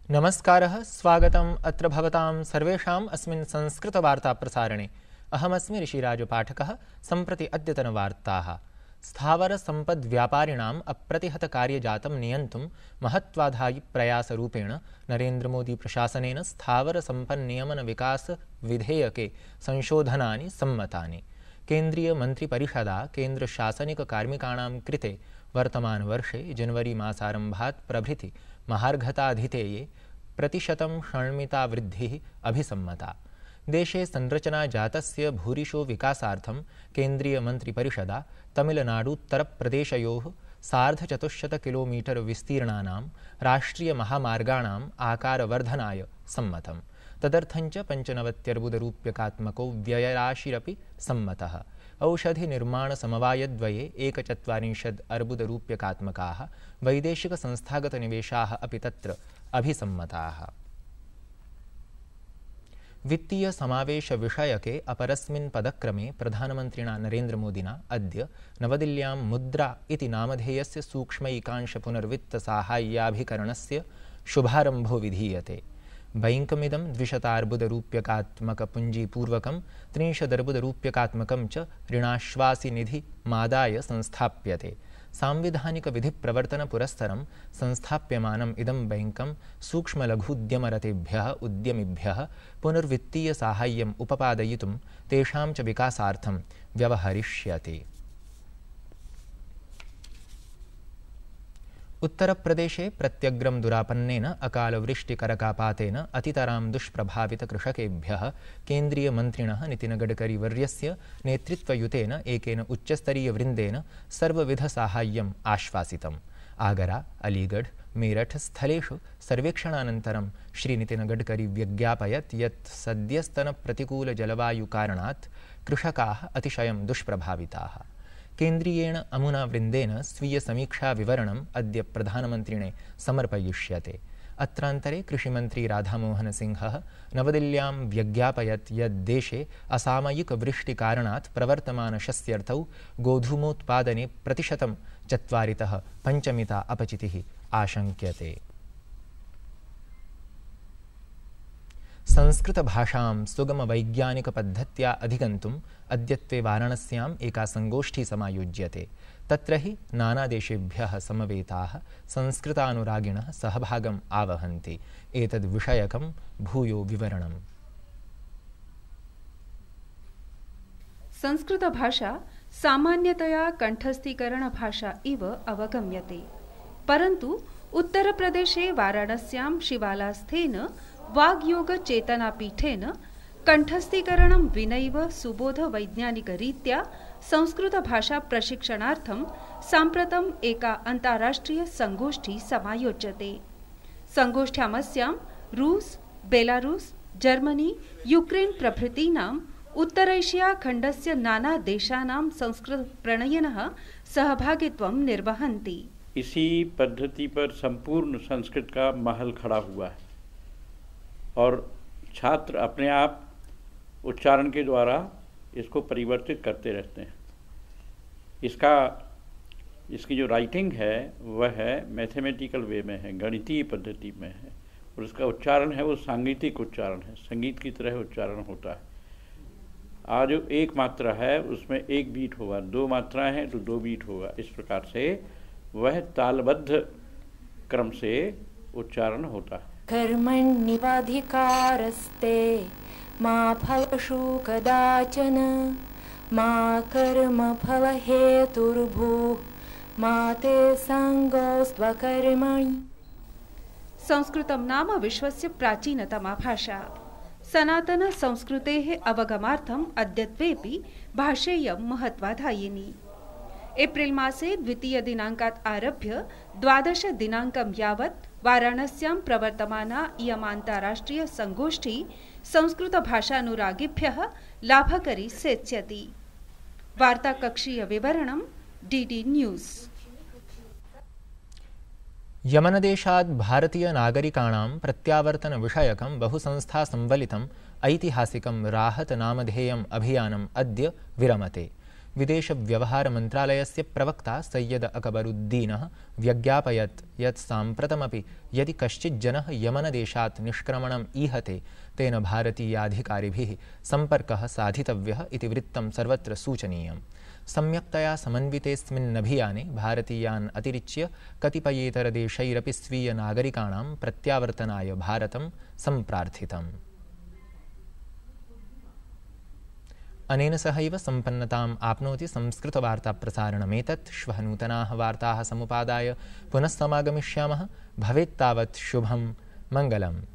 नमस्कारः, स्वागतम् अत्र भवतां सर्वेषाम् अस्मिन् संस्कृतवार्ताप्रसारणे। अहमस्मि ऋषिराजपाठकः। सम्प्रति अद्यतनवार्ताः। स्थावरसम्पद्व्यापारिणाम् अप्रतिहतकार्यजातं नियन्तुं महत्त्वाधायि प्रयासरूपेण नरेन्द्रमोदीप्रशासनेन स्थावरसम्पन्नियमनविकासविधेयके संशोधनानि सम्मतानि। केन्द्रीयमन्त्रिपरिषदा केन्द्रशासनिककार्मिकाणां कृते वर्तमानवर्षे जनवरीमासारम्भात् प्रभृति महार्घताधितेये प्रतिशतं षण्मितावृद्धिः अभिसम्मता। देशे संरचनाजातस्य भूरिशो विकासार्थं केन्द्रीयमन्त्रिपरिषदा तमिलनाडुत्तरप्रदेशयोः 150 किलोमीटर विस्तीर्णानां राष्ट्रियमहामार्गाणाम् आकारवर्धनाय सम्मतम्। तदर्थञ्च 95 व्ययराशिरपि सम्मतः। औषधिनिर्माणसमवायद्वये 140 अर्बुदरूप्यकात्मकाः वैदेशिकसंस्थागतनिवेशाः अपि तत्र अभिसम्मताः। वित्तीयसमावेशविषयके अपरस्मिन् पदक्रमे प्रधानमन्त्रिणा नरेन्द्रमोदिना अद्य नवदिल्ल्यां मुद्रा इति नामधेयस्य सूक्ष्मैकांशपुनर्वित्तसाहाय्याभिकरणस्य शुभारम्भो विधीयते। बैंकमिदं 200 अर्बुदरूप्यकात्मकपुञ्जीपूर्वकं 30 अर्बुदरूप्यकात्मकं च ऋणाश्वासिनिधिमादाय संस्थाप्यते। सांविधानिकविधिप्रवर्तनपुरस्सरं संस्थाप्यमानम् इदं बैंकं सूक्ष्मलघूद्यमरतेभ्यः उद्यमिभ्यः पुनर्वित्तीयसाहाय्यम् उपपादयितुं तेषां च विकासार्थं व्यवहरिष्यते। उत्तरप्रदेशे प्रत्यग्रं दुरापन्नेन अकालवृष्टिकरकापातेन अतितरां दुष्प्रभावितकृषकेभ्यः केन्द्रीयमन्त्रिणः नितिनगडकरीवर्यस्य नेतृत्वयुतेन एकेन उच्चस्तरीयवृन्देन सर्वविधसाहाय्यम् आश्वासितम्। आगरा, अलीगढ़, मेरठ स्थलेषु सर्वेक्षणानन्तरं श्रीनितिनगडकरी व्यज्ञापयत् यत् सद्यस्तनप्रतिकूलजलवायुकारणात् कृषकाः अतिशयं दुष्प्रभाविताः। केन्द्रीयेण अमुना वृन्देन स्वीयसमीक्षाविवरणम् अद्य प्रधानमन्त्रिणे समर्पयिष्यते। अत्रान्तरे कृषिमन्त्री राधामोहनसिंहः नवदिल्ल्यां व्यज्ञापयत् यत् देशे असामयिकवृष्टिकारणात् प्रवर्तमानशस्यर्थौ गोधूमोत्पादने 4% अपचितिः आशङ्क्यते। संस्कृतभाषां सुगमवैज्ञानिकपद्धत्या अधिगन्तुम् अद्यत्वे वाराणस्याम् एका संगोष्ठी समायोज्यते। तत्र हि नानादेशेभ्यः समवेताः संस्कृतानुरागिणः सहभागम् आवहन्ति। एतद्विषयकं भूयो विवरणम्। संस्कृतभाषा सामान्यतया कण्ठस्थीकरणभाषा इव अवगम्यते, परन्तु उत्तरप्रदेशे वाराणस्यां शिवालास्थेन वाग्योगचेतनापीठेन कण्ठस्थीकरणं विनैव सुबोधवैज्ञानिकरीत्या संस्कृतभाषाप्रशिक्षणार्थं साम्प्रतम् एका अन्ताराष्ट्रिय संगोष्ठी समायोज्यते। संगोष्ठ्यामस्यां रूस, बेलारूस, जर्मनी, यूक्रेन प्रभृतीनाम् उत्तरैशिया खण्डस्य नाना देशानां संस्कृतप्रणयिनः सहभागित्वं निर्वहन्ति। इसी पद्धति पर संपूर्ण संस्कृत का महल खड़ा हुआ है और छात्र अपने आप उच्चारण के द्वारा इसको परिवर्तित करते रहते हैं। इसकी जो राइटिंग है वह है मैथमेटिकल वे में है, गणितीय पद्धति में है, और उसका उच्चारण है वो सांगीतिक उच्चारण है, संगीत की तरह उच्चारण होता है। आज जो एक मात्रा है उसमें एक बीट होगा, 2 मात्राएं हैं तो 2 बीट होगा। इस प्रकार से वह तालबद्ध क्रम से उच्चारण होता है। कर्मण्येवाधिकारस्ते मा फलेषु कदाचन मा कर्मफलहेतुर्भूः मा ते संगोऽस्त्वकर्मणि। संस्कृतं नाम विश्वस्य प्राचीनतमा भाषा। सनातन संस्कृतेः अवगमार्थम् अद्यत्वेऽपि भाषेयं महत्त्वाधायिनी। एप्रिल मासे 2 दिनाङ्कात् आरभ्य 12 दिनाङ्कं यावत् वाराणस्यां प्रवर्तमाना इयम् अन्ताराष्ट्रिय संगोष्ठी संस्कृतभाषानुरागिभ्यः लाभकरी सेत्स्यति। वार्ताकक्षीय विवरणं डीडी न्यूज़। यमनदेशात् भारतीयनागरिकाणां प्रत्यावर्तनविषयकं बहुसंस्थासंवलितम् ऐतिहासिकं राहत नामधेयम् अभियानम् अद्य विरमते। विदेशव्यवहारमन्त्रालयस्य प्रवक्ता सैयद अकबरुद्दीनः व्यज्ञापयत् यत् साम्प्रतमपि यदि कश्चित् जनः यमनदेशात् निष्क्रमणम् ईहते तेन भारतीयाधिकारिभिः सम्पर्कः साधितव्यः इति वृत्तं सर्वत्र सूचनीयम्। सम्यक्तया समन्वितेऽस्मिन्नभियाने भारतीयान् अतिरिच्य कतिपयेतरदेशैरपि स्वीयनागरिकाणां प्रत्यावर्तनाय भारतं सम्प्रार्थितम्। अनेन सहैव सम्पन्नताम् आप्नोति संस्कृतवार्ताप्रसारणमेतत्। श्वः नूतनाः वार्ताः समुपादाय पुनः समागमिष्यामः। भवेत्तावत् शुभं मङ्गलम्।